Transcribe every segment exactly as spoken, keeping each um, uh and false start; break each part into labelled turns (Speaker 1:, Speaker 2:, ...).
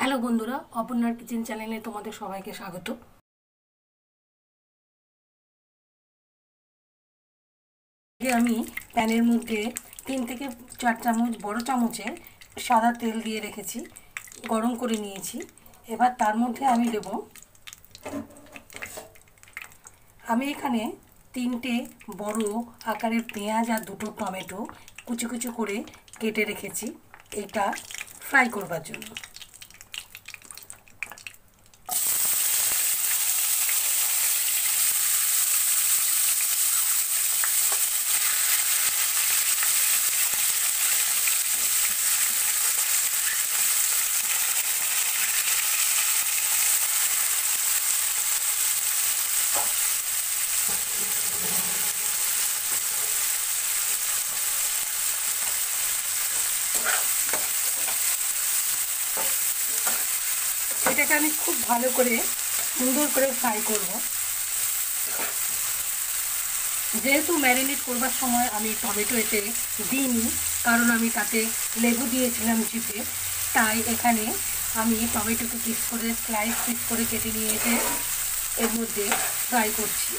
Speaker 1: Hello বন্ধুরা, অপর্ণার kitchen চ্যানেলে তোমাদের সবাইকে স্বাগত। আমি প্যানের মধ্যে তিন থেকে চার চামচ বড় চামচের সাদা তেল দিয়ে রেখেছি, গরম করে নিয়েছি। এবার তার মধ্যে আমি দেব, আমি এখানে তিনটে বড় আকারের পেঁয়াজ আর দুটো টমেটো কুচি কুচি করে কেটে রেখেছি এটা ফ্রাই করবার জন্য। এটাকে আমি খুব ভালো করে সুন্দর করে ফ্রাই করব। যেহেতু ম্যারিনেট করবার সময় আমি টমেটো এতে দিইনি, কারণ আমি তাতে লেবু দিয়েছিলাম চিপে, তাই এখানে আমি টমেটোকে পিস করে স্লাইস পিস করে কেটে নিয়ে এসে এর মধ্যে ফ্রাই করছি।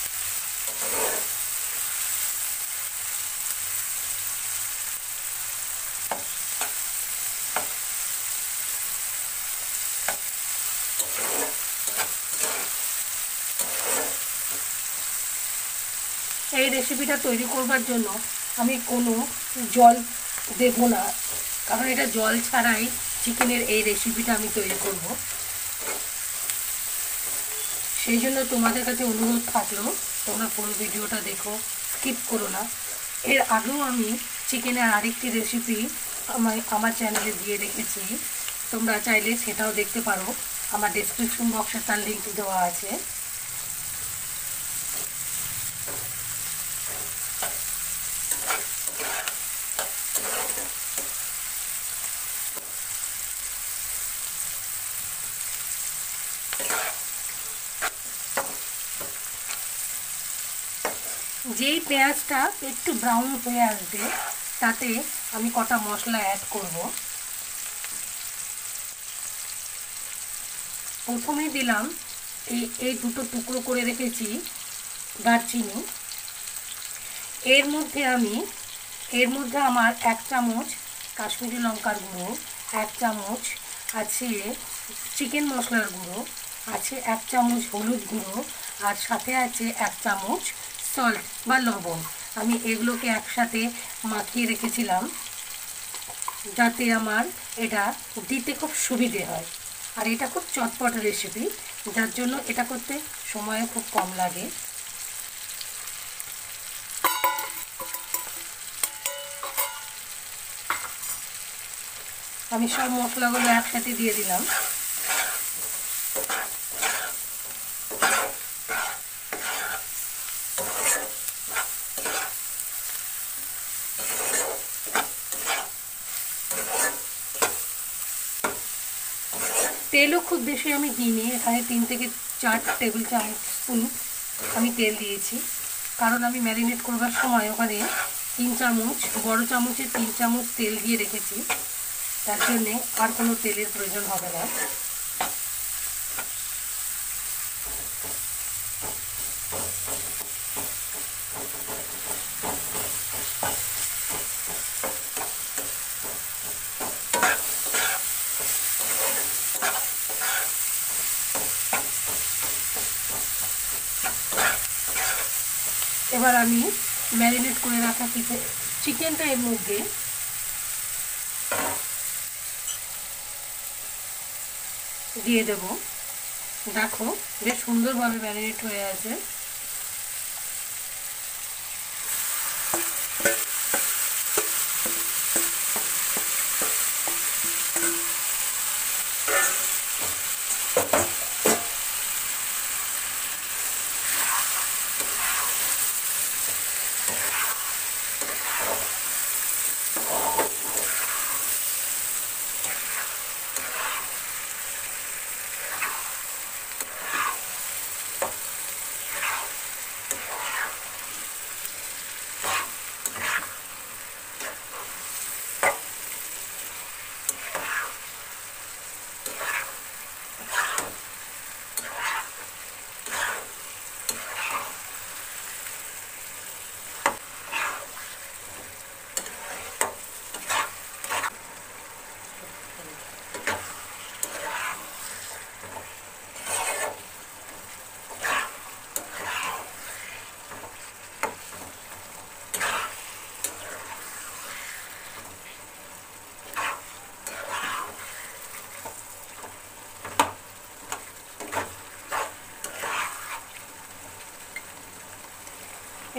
Speaker 1: এই রেসিপিটা তৈরি করবার জন্য আমি কোনো জল দেব না, কারণ এটা জল ছাড়াই চিকেনের এই রেসিপিটা আমি তৈরি করব। সেই জন্য তোমাদের কাছে অনুরোধ থাকলো, তোমরা পুরো ভিডিওটা দেখো, স্কিপ করো না। এর আগেও আমি চিকেনের আরেকটি রেসিপি আমার আমার চ্যানেলে দিয়ে রেখেছি, তোমরা চাইলে সেটাও দেখতে পারো। আমার ডেসক্রিপশন বক্সে তার লিঙ্ক দেওয়া আছে। যেই পেঁয়াজটা একটু ব্রাউন হয়ে আসবে, তাতে আমি কটা মশলা অ্যাড করব। প্রথমে দিলাম এই এই দুটো টুকরো করে রেখেছি দারচিনি। এর মধ্যে আমি এর মধ্যে আমার এক চামচ কাশ্মীরি লঙ্কার গুঁড়ো, এক চামচ আছে চিকেন মশলার গুঁড়ো, আছে এক চামচ হলুদ গুঁড়ো, আর সাথে আছে এক চামচ সল্ট বা লবণ। আমি এগুলোকে একসাথে মাখিয়ে রেখেছিলাম যাতে আমার এটা দিতে খুব সুবিধে হয়। আর এটা খুব চটপট রেসিপি, যার জন্য এটা করতে সময়ও খুব কম লাগে। আমি সব মশলাগুলো একসাথে দিয়ে দিলাম। তেলও খুব বেশি আমি দিইনি, এখানে তিন থেকে চার টেবিল চামচ স্পুন আমি তেল দিয়েছি, কারণ আমি ম্যারিনেট করবার সময় ওখানে তিন চামচ বড় চামচে তিন চামচ তেল দিয়ে রেখেছি, তার জন্যে আর কোনো তেলের প্রয়োজন হবে না। এবার আমি ম্যারিনেট করে রাখা চিকেনটা এর মধ্যে দিয়ে দেব। দেখো বেশ সুন্দরভাবে ম্যারিনেট হয়ে আছে।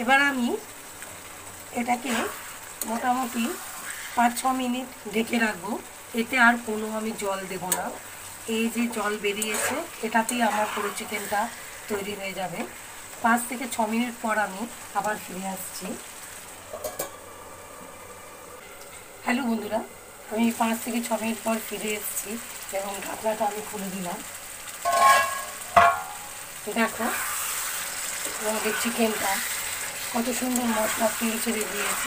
Speaker 1: এবার আমি এটাকে মোটামুটি পাঁচ ছ মিনিট ঢেকে রাখবো। এতে আর কোনো আমি জল দেব না। এই যে জল বেরিয়েছে এটাতেই আমার পুরো চিকেনটা তৈরি হয়ে যাবে। পাঁচ থেকে ছ মিনিট পর আমি আবার ফিরে আসছি। হ্যালো বন্ধুরা, আমি পাঁচ থেকে ছ মিনিট পর ফিরে এসেছি এবং ঢাকনাটা আমি খুলে দিলাম। দেখো আমাদের চিকেনটা কত সুন্দর মশলা তেল ছেড়ে দিয়েছে।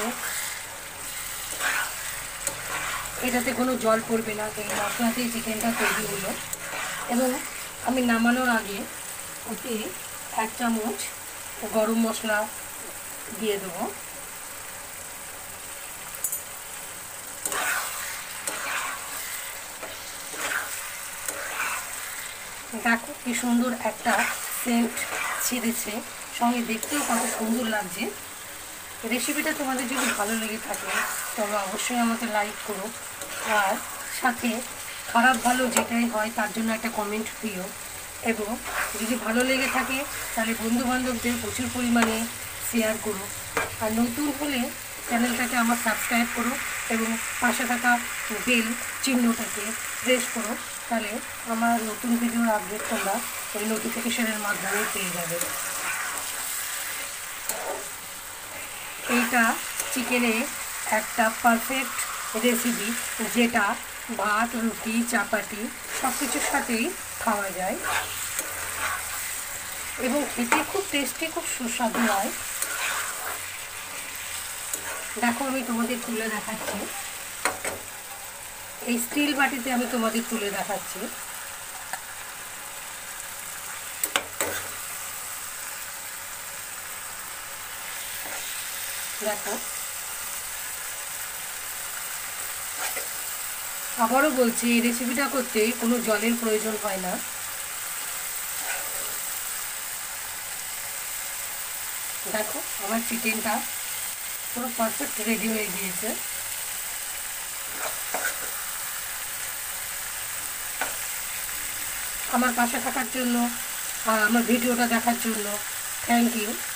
Speaker 1: এটাতে কোনো জল পড়বে না, এই মশলাতেই চিকেনটা তৈরি হলো। এবং আমি নামানোর আগে ওতে এক চামচ গরম মশলা দিয়ে দেবো। দেখো কি সুন্দর একটা সেন্ট ছেড়েছে, সঙ্গে দেখতেও কত সুন্দর লাগছে। রেসিপিটা তোমাদের যদি ভালো লেগে থাকে তবে অবশ্যই আমাকে লাইক করো, আর সাথে খারাপ ভালো যেটাই হয় তার জন্য একটা কমেন্ট দিও। এবং যদি ভালো লেগে থাকে তাহলে বন্ধুবান্ধবদের প্রচুর পরিমাণে শেয়ার করো। আর নতুন হলে চ্যানেলটাকে আমার সাবস্ক্রাইব করো এবং পাশে থাকা বেল চিহ্নটাকে প্রেস করো, তাহলে আমার নতুন ভিডিওর আপডেট তোমরা এই নোটিফিকেশনের মাধ্যমে পেয়ে যাবে। এইটা চিকেনের একটা পারফেক্ট রেসিপি, যেটা ভাত, রুটি, চাপাতি সব কিছুর সাথেই খাওয়া যায় এবং খেতে খুব টেস্টি, খুব সুস্বাদু হয়। দেখো আমি তোমাদের তুলে দেখাচ্ছি, এই স্টিল বাটিতে আমি তোমাদের তুলে দেখাচ্ছি। দেখো, আবারও বলছি এই রেসিপিটা করতে কোনো জলের প্রয়োজন হয় না। দেখো আমার চিকেনটা পুরো পারফেক্ট রেডি হয়ে গিয়েছে। আমার পাশে থাকার জন্য আর আমার ভিডিওটা দেখার জন্য থ্যাংক ইউ।